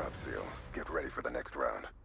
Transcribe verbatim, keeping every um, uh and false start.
job, SEALs. Get ready for the next round.